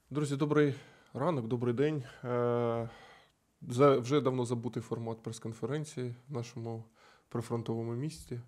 Друзі, добрий ранок, добрий день. Вже давно забутий формат прес-конференції в нашому прифронтовому місті.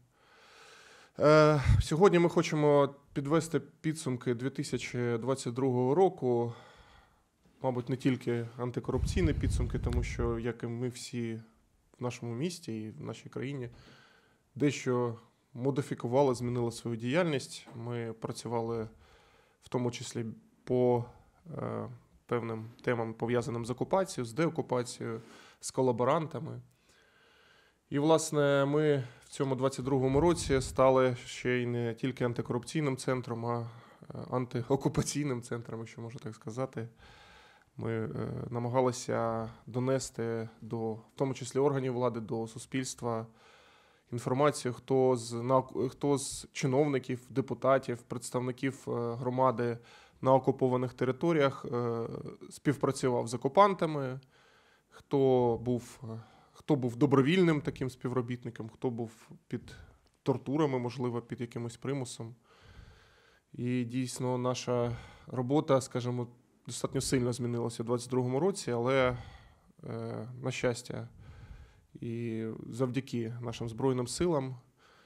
Сьогодні ми хочемо підвести підсумки 2022 року. Мабуть, не тільки антикорупційні підсумки, тому що, як і ми всі в нашому місті і в нашій країні, дещо модифікували, змінили свою діяльність. Ми працювали в тому числі по певним темам, пов'язаним з окупацією, з деокупацією, з колаборантами. І, власне, ми в цьому 22-му році стали ще й не тільки антикорупційним центром, а антиокупаційним центром, якщо можна так сказати. Ми намагалися донести до, в тому числі органів влади, до суспільства інформацію, хто з чиновників, депутатів, представників громади на окупованих територіях співпрацював з окупантами, хто був добровільним таким співробітником, хто був під тортурами, можливо, під якимось примусом. І дійсно наша робота, скажімо, достатньо сильно змінилася у 2022 році, але, на щастя, і завдяки нашим Збройним силам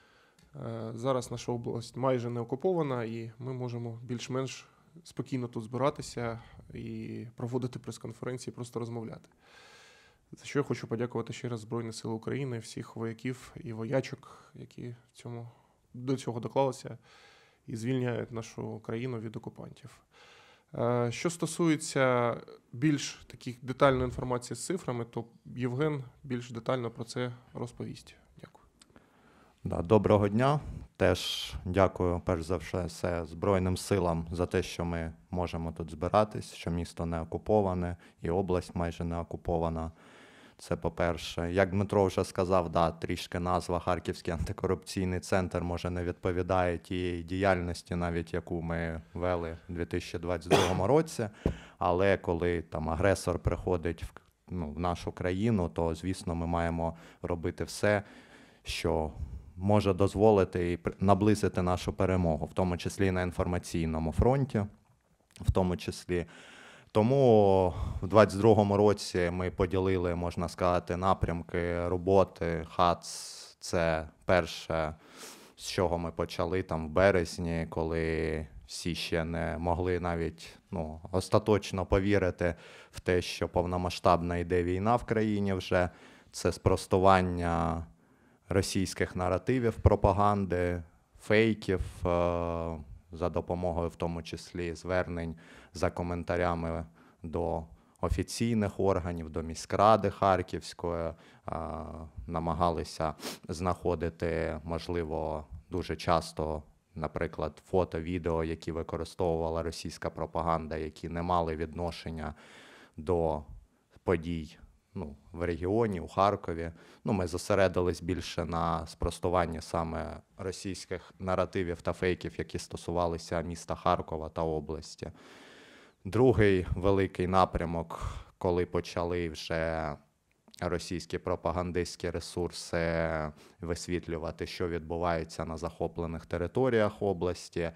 зараз наша область майже не окупована, і ми можемо більш-менш спокійно тут збиратися і проводити прес-конференції, просто розмовляти. За що я хочу подякувати ще раз Збройні Сили України, всіх вояків і воячок, які до цього доклалися і звільняють нашу країну від окупантів. Що стосується більш таких детальної інформації з цифрами, то Євген більш детально про це розповість. Дякую. Доброго дня. Теж дякую, перш за все, Збройним силам за те, що ми можемо тут збиратись, що місто не окуповане і область майже не окупована. Це по-перше. Як Дмитро вже сказав, трішки назва Харківський антикорупційний центр може не відповідає тієї діяльності, навіть яку ми вели у 2022 році. Але коли там агресор приходить в нашу країну, то, звісно, ми маємо робити все, що може дозволити і наблизити нашу перемогу, в тому числі і на інформаційному фронті, в тому числі. Тому в 2022 році ми поділили, можна сказати, напрямки роботи. ХАЦ – це перше, з чого ми почали там в березні, коли всі ще не могли навіть остаточно повірити в те, що повномасштабна йде війна в країні вже. Це спростування російських наративів, пропаганди, фейків, за допомогою в тому числі звернень за коментарями до офіційних органів, до міськради Харківської, намагалися знаходити, можливо, дуже часто, наприклад, фото, відео, які використовувала російська пропаганда, які не мали відношення до подій в регіоні, у Харкові. Ми зосередились більше на спростуванні саме російських наративів та фейків, які стосувалися міста Харкова та області. Другий великий напрямок, коли почали вже російські пропагандистські ресурси висвітлювати, що відбувається на захоплених територіях області,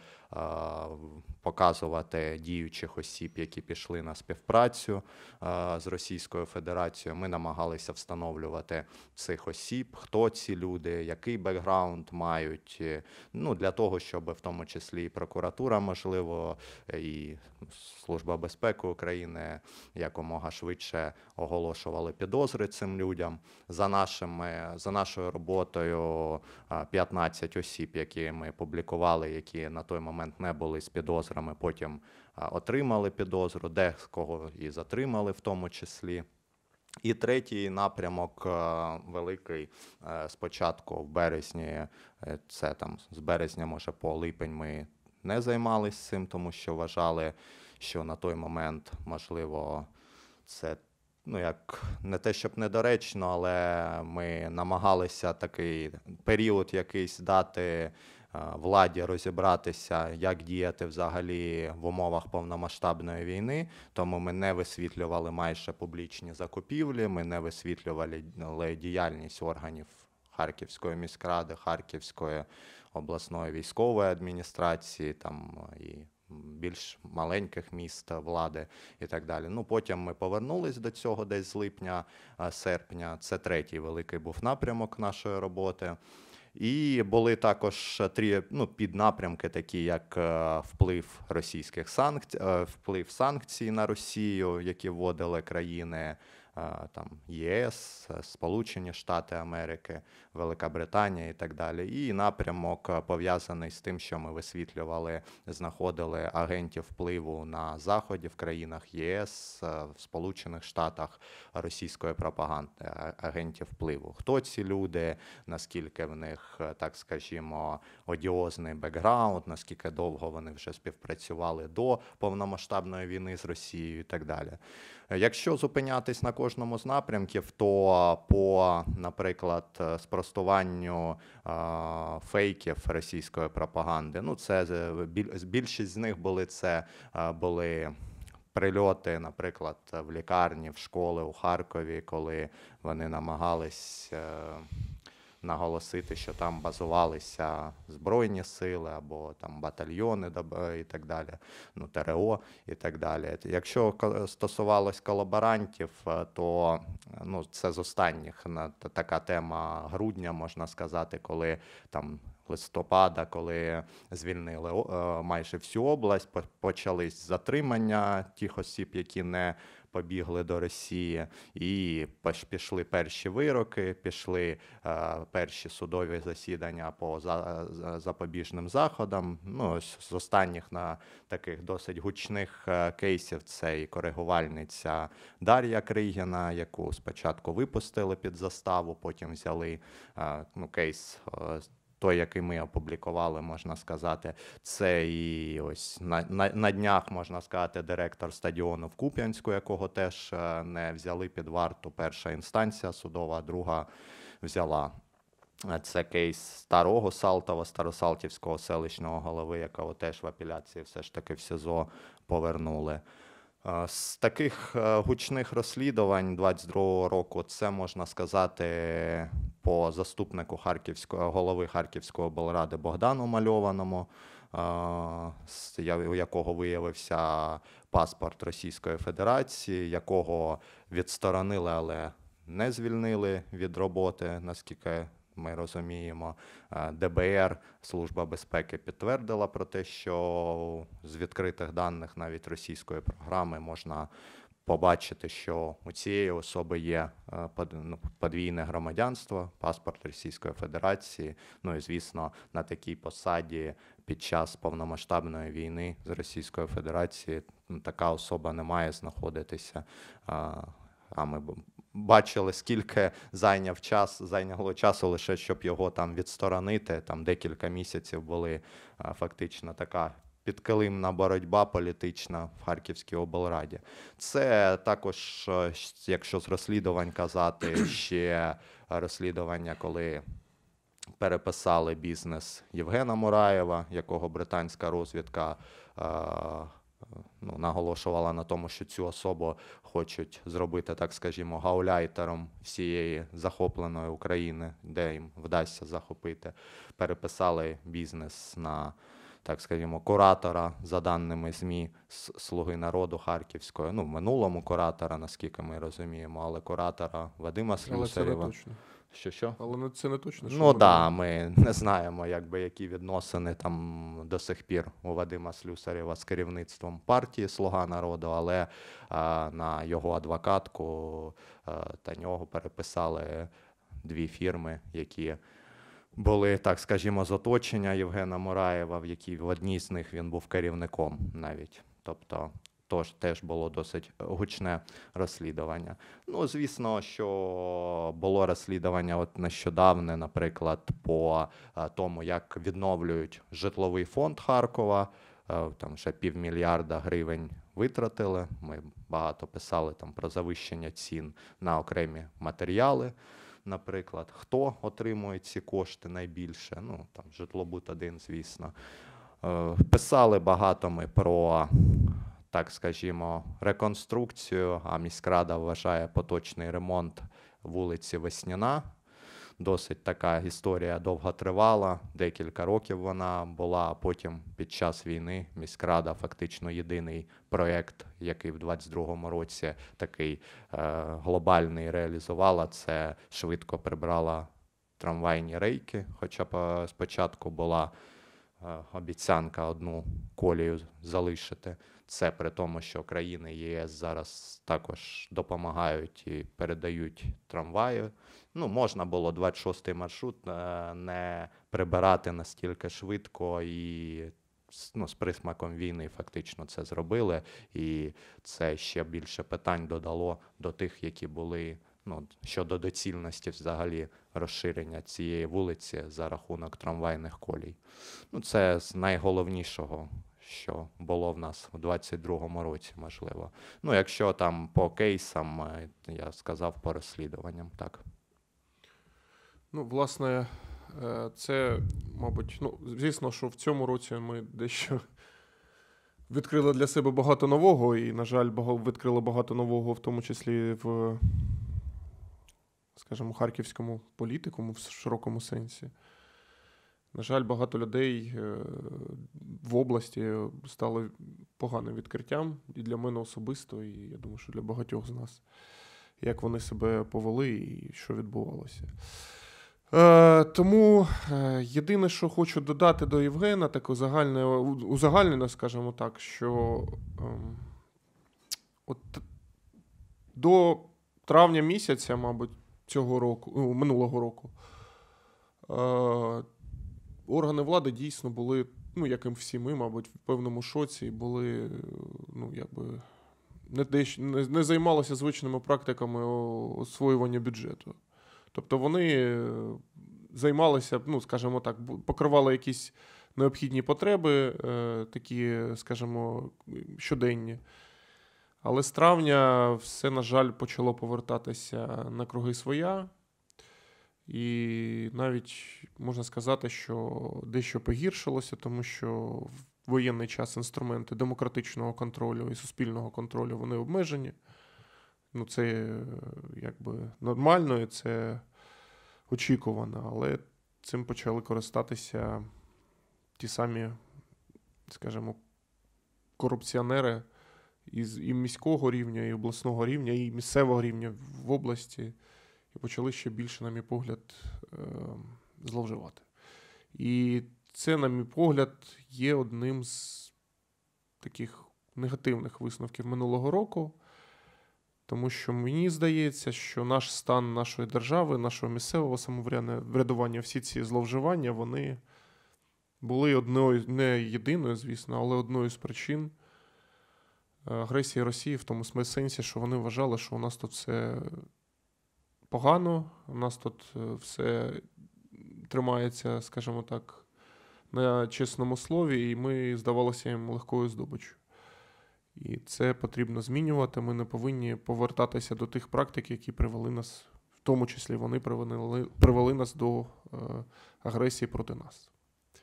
показувати діючих осіб, які пішли на співпрацю з Російською Федерацією. Ми намагалися встановлювати цих осіб, хто ці люди, який бекграунд мають, для того, щоб в тому числі і прокуратура, можливо, і Служба безпеки України якомога швидше оголошували підозри цим людям. За нашою роботою 15 осіб, які ми публікували, які на той момент не були з підозрами, потім отримали підозру, декого і затримали в тому числі. І третій напрямок великий, спочатку в березні, це там з березня, може, по липень ми не займалися цим, тому що вважали, що на той момент, можливо, це як не те, щоб недоречно, але ми намагалися такий період якийсь дати владі розібратися, як діяти взагалі в умовах повномасштабної війни, тому ми не висвітлювали майже публічні закупівлі, ми не висвітлювали діяльність органів Харківської міськради, Харківської обласної військової адміністрації, там і більш маленьких міст влади і так далі. Ну, потім ми повернулись до цього десь з липня-серпня. Це третій великий був напрямок нашої роботи. І були також три піднапрямки, такі як вплив російських санкцій, вплив санкцій на Росію, які вводили країни там ЄС, Сполучені Штати Америки, Велика Британія і так далі. І напрямок пов'язаний з тим, що ми висвітлювали, знаходили агентів впливу на Заході, в країнах ЄС, в Сполучених Штатах російської пропаганди, агентів впливу. Хто ці люди, наскільки в них, так скажімо, одіозний бекграунд, наскільки довго вони вже співпрацювали до повномасштабної війни з Росією і так далі. Якщо зупинятись на кожному з напрямків, то по, наприклад, спростуванню фейків російської пропаганди, більшість з них були прильоти, наприклад, в лікарні, в школи у Харкові, коли вони намагались наголосити, що там базувалися Збройні сили або там батальйони і так далі, ТРО і так далі. Якщо стосувалось колаборантів, то це з останніх, така тема грудня, можна сказати, коли там листопада, коли звільнили майже всю область, почались затримання тих осіб, які не побігли до Росії, і пішли перші вироки, пішли перші судові засідання по запобіжним заходам. З останніх на таких досить гучних кейсів це і коригувальниця Дар'я Кригіна, яку спочатку випустили під заставу, потім взяли кейс той, який ми опублікували, можна сказати, це і ось на днях, можна сказати, директор стадіону в Куп'янську, якого теж не взяли під варту. Перша інстанція судова, а друга взяла. Це кейс Старого Салтова, Старосалтівського селищного голови, якого теж в апеляції все ж таки в СІЗО повернули. З таких гучних розслідувань 22-го року це, можна сказати, по заступнику голови Харківської облради Богдану Мальованому, у якого виявився паспорт Російської Федерації, якого відсторонили, але не звільнили від роботи, наскільки ми розуміємо. ДБР, Служба безпеки, підтвердила про те, що з відкритих даних навіть російської програми можна побачити, що у цієї особи є подвійне громадянство, паспорт Російської Федерації. І, звісно, на такій посаді під час повномасштабної війни з Російською Федерацією така особа не має знаходитися. А ми бачили, скільки зайняло часу лише, щоб його там відсторонити. Там декілька місяців були фактично така підкилимна боротьба політична в Харківській облраді. Це також, якщо з розслідувань казати, ще розслідування, коли переписали бізнес Євгена Мураєва, якого британська розвідка наголошувала на тому, що цю особу хочуть зробити, так скажімо, гауляйтером всієї захопленої України, де їм вдасться захопити. Переписали бізнес на, так скажімо, куратора, за даними ЗМІ, «Слуги народу» Харківської. В минулому куратора, наскільки ми розуміємо, але куратора Вадима Слюсарєва. Але це не точно. Що? Але це не точно. Ми не знаємо, які відносини там до сих пір у Вадима Слюсарєва з керівництвом партії «Слуга народу», але на його адвокатку та нього переписали дві фірми, які були, так скажімо, з оточення Євгена Мураєва, в одній з них він був керівником навіть. Тобто теж було досить гучне розслідування. Звісно, що було розслідування нещодавне, наприклад, по тому, як відновлюють житловий фонд Харкова. Там ще 500 мільйона гривень витратили. Ми багато писали там про завищення цін на окремі матеріали. Наприклад, хто отримує ці кошти найбільше? Там Житлобуд-1, звісно. Писали багато ми про, так скажімо, реконструкцію, а міськрада вважає поточний ремонт вулиці Весняна. досить така історія довготривала, декілька років вона була, а потім під час війни міськрада фактично єдиний проєкт, який в 22-му році такий глобальний реалізувала, це швидко прибрала трамвайні рейки, хоча спочатку була обіцянка одну колію залишити. Це при тому, що країни ЄС зараз також допомагають і передають трамваї. Ну, можна було 26-й маршрут не прибирати настільки швидко і з присмаком війни фактично це зробили. І це ще більше питань додало до тих, які були щодо доцільності взагалі розширення цієї вулиці за рахунок трамвайних колій. Це з найголовнішого, що було в нас у 22-му році, можливо. Якщо там по кейсам, я сказав, по розслідуванням, так. Власне, це, мабуть, звісно, що в цьому році ми дещо відкрили для себе багато нового, і, на жаль, відкрили багато нового, в тому числі в, скажімо, харківському політикуму в широкому сенсі. На жаль, багато людей в області стали поганим відкриттям і для мене особисто, і я думаю, що для багатьох з нас, як вони себе повели і що відбувалося. Тому єдине, що хочу додати до Євгена, таке узагальнено, скажімо так, що от до травня місяця, мабуть, минулого року, органи влади дійсно були, як і всі ми, мабуть, в певному шоці, і були, не займалися звичними практиками освоювання бюджету. Тобто вони займалися, скажімо так, покривали якісь необхідні потреби, такі, скажімо, щоденні. Але з травня все, на жаль, почало повертатися на круги своя. І навіть можна сказати, що дещо погіршилося, тому що в воєнний час інструменти демократичного контролю і суспільного контролю, вони обмежені. Це нормально і це очікувано, але цим почали користатися ті самі, скажімо, корупціонери і міського рівня, і обласного рівня, і місцевого рівня в області, і почали ще більше, на мій погляд, зловживати. І це, на мій погляд, є одним з таких негативних висновків минулого року, тому що мені здається, що наш стан нашої держави, нашого місцевого самоврядування, всі ці зловживання, вони були одною, не єдиною, звісно, але одною з причин агресії Росії в тому сенсі, що вони вважали, що у нас тут все погано, у нас тут все тримається, скажімо так, на чесному слові, і ми здавалося їм легкою здобиччю. І це потрібно змінювати. Ми не повинні повертатися до тих практик, які привели нас, в тому числі вони привели нас до агресії проти нас.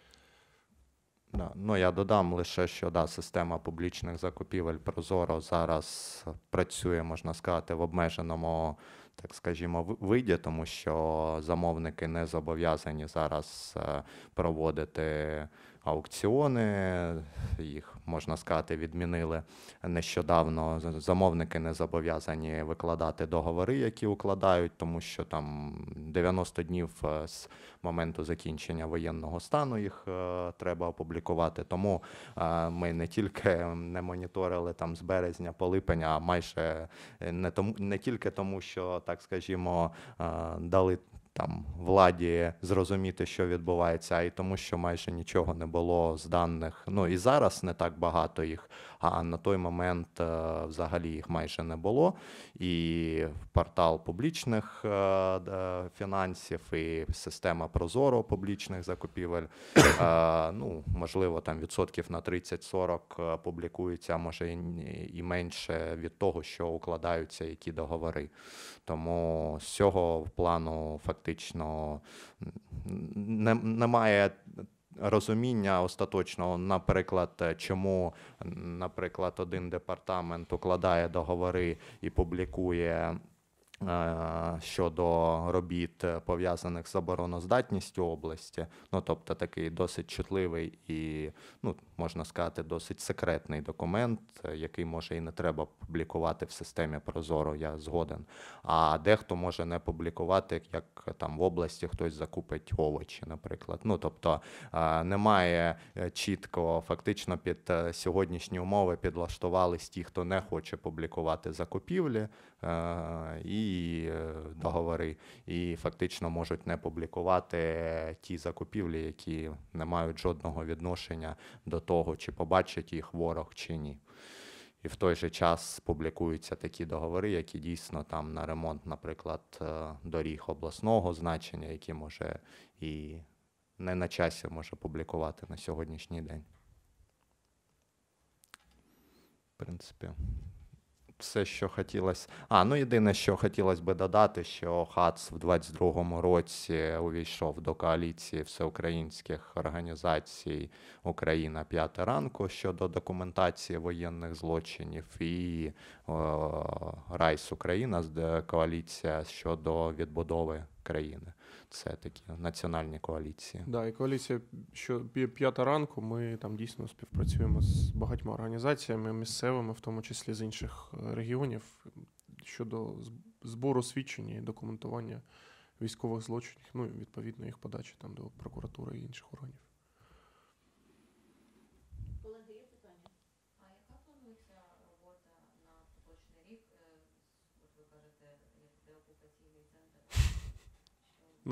Я додам лише, що система публічних закупівель ProZorro зараз працює, можна сказати, в обмеженому, так скажімо, виді, тому що замовники не зобов'язані зараз проводити аукціони, їх, можна сказати, відмінили нещодавно. Замовники не зобов'язані викладати договори, які укладають, тому що там 90 днів з моменту закінчення воєнного стану їх треба опублікувати. Тому ми не тільки не моніторили там з березня по липень, а майже не тільки тому, що, так скажімо, дали там владі зрозуміти, що відбувається, а й тому, що майже нічого не було з даних. І зараз не так багато їх, а на той момент взагалі їх майже не було. І портал публічних фінансів, і система ProZorro публічних закупівель, можливо, там відсотків на 30-40 публікується, а може і менше від того, що укладаються які договори. Тому з цього плану фактично немає розуміння остаточного, наприклад, чому, наприклад, один департамент укладає договори і публікує щодо робіт, пов'язаних з обороноздатністю області. Ну, тобто такий досить чутливий і, ну, можна сказати, досить секретний документ, який, може, і не треба публікувати в системі Прозоро, я згоден. А дехто може не публікувати, як там в області хтось закупить овочі, наприклад. Ну, тобто немає чітко, фактично під сьогоднішні умови підлаштувались ті, хто не хоче публікувати закупівлі, і договори, і фактично можуть не публікувати ті закупівлі, які не мають жодного відношення до того, чи побачить їх ворог, чи ні. І в той же час публікуються такі договори, які дійсно там на ремонт, наприклад, доріг обласного значення, які може і не на часі може публікувати на сьогоднішній день. В принципі, все, що хотілося. Ну єдине, що хотілося би додати, що ХАЦ в 22-му році увійшов до коаліції всеукраїнських організацій «Україна 5 ранку» щодо документації воєнних злочинів, і Райс Україна, коаліція щодо відбудови країни. Це такі національні коаліції. Да, і коаліція, що 5 ранку, ми там дійсно співпрацюємо з багатьма організаціями місцевими, в тому числі з інших регіонів, щодо збору свідчень і документування військових злочинів, ну і відповідно їх подачі там до прокуратури і інших органів. Колеги, є питання? А яка планується робота на поточний рік? От ви кажете, як деокупаційний центр. Ну,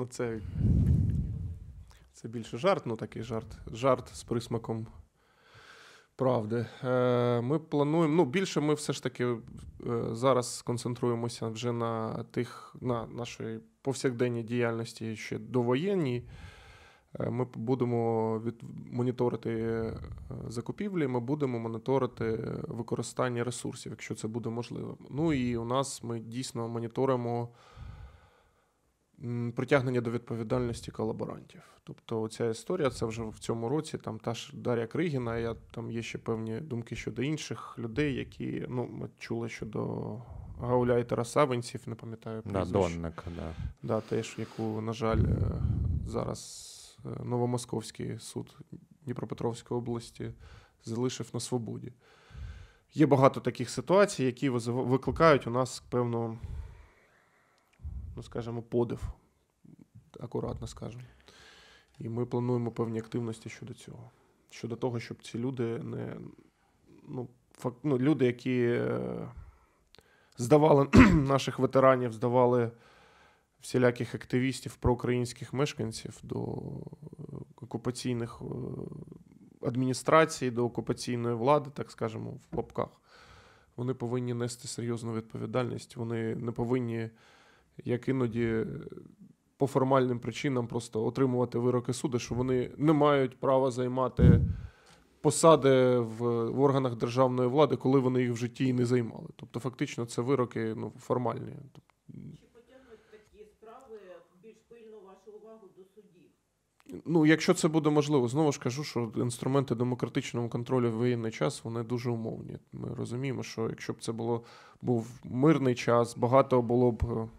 це більше жарт, ну такий жарт з присмаком правди. Ми плануємо, ну більше ми все ж таки зараз концентруємося вже на нашій повсякденній діяльності ще довоєнній. Ми будемо моніторити закупівлі, ми будемо моніторити використання ресурсів, якщо це буде можливо. Ну і у нас ми дійсно моніторимо притягнення до відповідальності колаборантів. Тобто ця історія, це вже в цьому році, там та ж Дар'я Кригіна, там є ще певні думки щодо інших людей, які, ну, ми чули щодо Гауляйтера Савинців, не пам'ятаю прізвище. Донник, да. Да, теж, яку, на жаль, зараз Новомосковський суд Дніпропетровської області залишив на свободі. Є багато таких ситуацій, які викликають у нас певну, ну, скажімо, подив, акуратно скажемо. І ми плануємо певні активності щодо цього. Щодо того, щоб ці люди люди, які здавали наших ветеранів, здавали всіляких активістів, проукраїнських мешканців до окупаційних адміністрацій, до окупаційної влади, так скажемо, в лапках. Вони повинні нести серйозну відповідальність. Вони не повинні, як іноді, по формальним причинам просто отримувати вироки суду, що вони не мають права займати посади в органах державної влади, коли вони їх в житті і не займали. Тобто фактично це вироки формальні. Чи потягнуть такі справи більш пильно вашу увагу до судів? Ну, якщо це буде можливо, знову ж кажу, що інструменти демократичного контролю в воєнний час, вони дуже умовні. Ми розуміємо, що якщо б це був мирний час, багато було б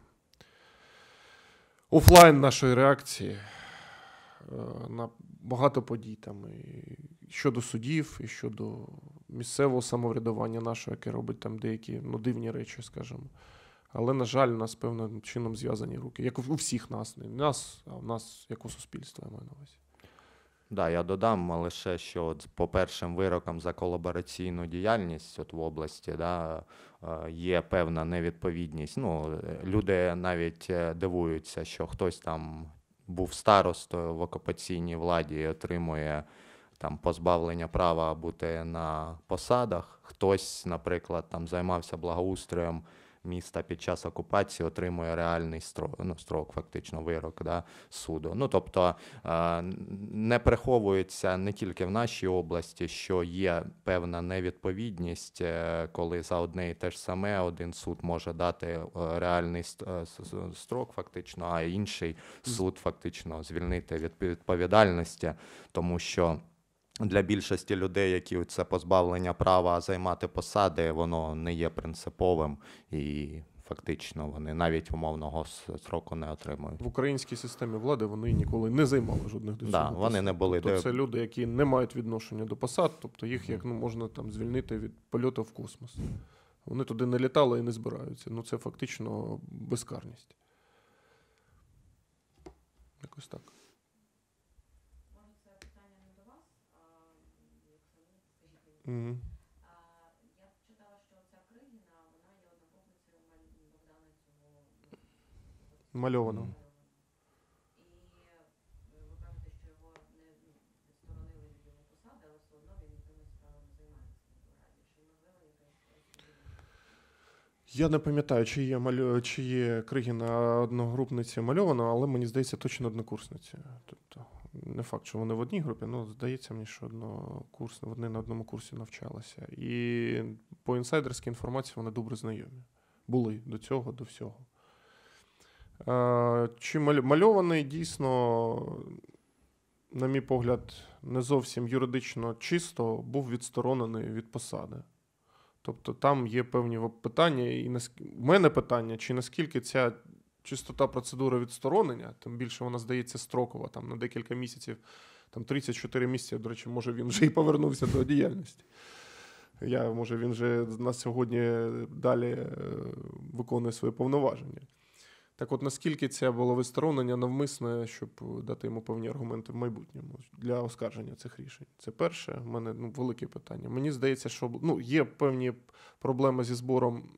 офлайн нашої реакції на багато подій там і щодо судів, і щодо місцевого самоврядування нашого, яке робить там деякі дивні речі, скажімо. Але, на жаль, у нас певним чином зв'язані руки. Як у всіх нас. Не нас, а в нас як у суспільства, я маю на увазі. Да, я додам лише, що от по першим вирокам за колабораційну діяльність от в області, да, є певна невідповідність. Ну, люди навіть дивуються, що хтось там був старостою в окупаційній владі і отримує там позбавлення права бути на посадах. Хтось, наприклад, там займався благоустроєм міста під час окупації, отримує реальний строк, фактично вирок, да, суду. Ну, тобто не приховується не тільки в нашій області, що є певна невідповідність, коли за одне і те ж саме один суд може дати реальний строк фактично, а інший суд фактично звільнити від відповідальності, тому що для більшості людей, які це позбавлення права займати посади, воно не є принциповим і фактично вони навіть умовного сроку не отримують. В українській системі влади вони ніколи не займали жодних до Да, цього вони посад. не були Тобто це люди, які не мають відношення до посад, тобто їх як можна там звільнити від польоту в космос. Вони туди не літали і не збираються. Ну це фактично безкарність. Якось так. Може, це питання не до вас, а якщо ні, скажіть мені. Мгм. Я читала, що ця Кригіна, вона є одногрупницею Богдана цього Мальовано. І ви кажете, що його не відсторонили від його посади, але все одно він якимись справами займається в Раді. Чи можливо якась Я не пам'ятаю, чи є Кригіна одногрупниця мальована, але мені здається, точно однокурсниця. Тобто, не факт, що вони в одній групі, але здається мені, що вони на одному курсі навчалися. І по інсайдерській інформації вони добре знайомі. Були до цього, до всього. Чи мальований дійсно, на мій погляд, не зовсім юридично чисто був відсторонений від посади. Тобто там є певні питання, і в мене питання, чи наскільки ця чистота процедури відсторонення, тим більше вона здається строкова, там на декілька місяців, там 34 місяці, до речі, може він вже і повернувся до діяльності. Може він вже на сьогодні далі виконує свої повноваження. Так от, наскільки це було відсторонення навмисне, щоб дати йому певні аргументи в майбутньому для оскарження цих рішень? Це перше, в мене велике питання. Мені здається, що є певні проблеми зі збором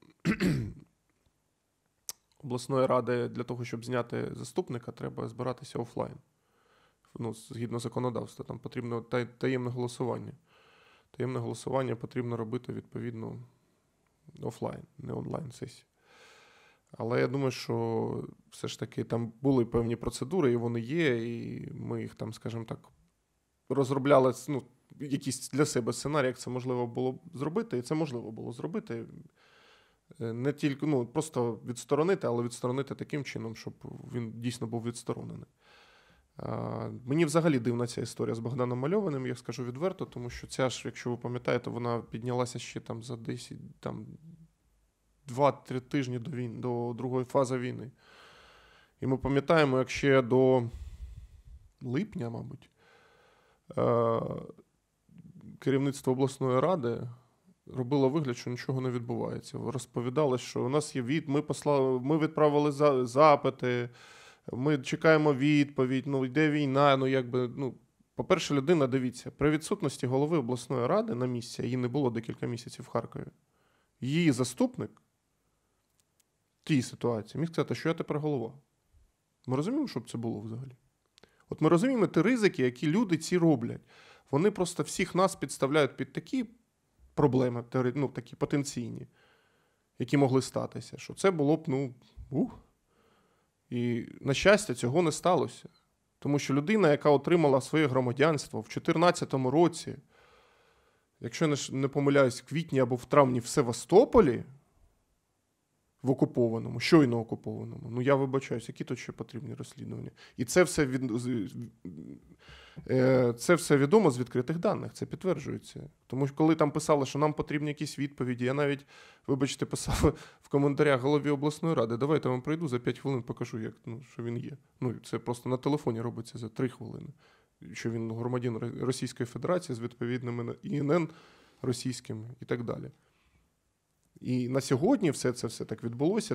обласної ради. Для того, щоб зняти заступника, треба збиратися офлайн. Згідно законодавства, там потрібно таємне голосування. Таємне голосування потрібно робити, відповідно, офлайн, не онлайн-сесії. Але я думаю, що все ж таки там були певні процедури, і вони є, і ми їх там, скажімо так, розробляли, якісь для себе сценарії, як це можливо було зробити, і це можливо було зробити. Не тільки, просто відсторонити, але відсторонити таким чином, щоб він дійсно був відсторонений. Мені взагалі дивна ця історія з Богданом Мальованим, я скажу відверто, тому що ця ж, якщо ви пам'ятаєте, вона піднялася ще там за 10, 2-3 тижні до другої фази війни. І ми пам'ятаємо, як ще до липня, мабуть, керівництво обласної ради робило вигляд, що нічого не відбувається. Розповідали, що у нас є ми відправили запити, ми чекаємо відповідь, йде війна, по-перше, людина, дивіться, при відсутності голови обласної ради на місці, її не було декілька місяців в Харкові, її заступник в тій ситуації міг сказати, що я тепер голова. Ми розуміємо, що б це було взагалі? От ми розуміємо ті ризики, які люди ці роблять. Вони просто всіх нас підставляють під такі проблеми, такі потенційні, які могли статися, що це було б, І, на щастя, цього не сталося. Тому що людина, яка отримала своє громадянство в 2014 році, якщо не помиляюсь, в квітні або в травні в Севастополі, в окупованому, щойно окупованому, я вибачаюсь, які тут ще потрібні розслідування. І це все відомо з відкритих даних, це підтверджується. Тому що коли там писали, що нам потрібні якісь відповіді, я навіть, вибачте, писав в коментарях голові обласної ради, давайте я вам прийду за 5 хвилин, покажу, що він є. Це просто на телефоні робиться за 3 хвилини. Що він громадян Російської Федерації з відповідними ІНН російськими і так далі. І на сьогодні все так відбулося.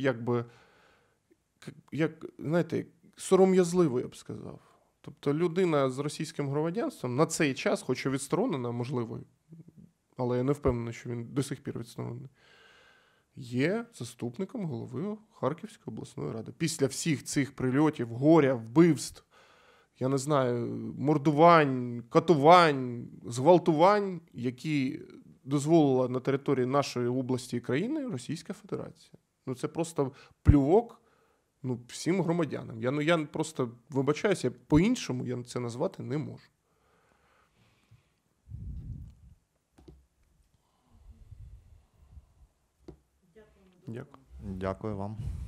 Знаєте, сором'язливо, я б сказав. Тобто людина з російським громадянством на цей час, хоч і відсторонена, можливо, але я не впевнений, що він до сих пір відсторонений, є заступником голови Харківської обласної ради. Після всіх цих прильотів, горя, вбивств, я не знаю, мордувань, катувань, зґвалтувань, які дозволила на території нашої області і країни Російська Федерація. Це просто плювок всім громадянам. Я просто вибачаюся, по-іншому я це назвати не можу. Дякую. Дякую вам.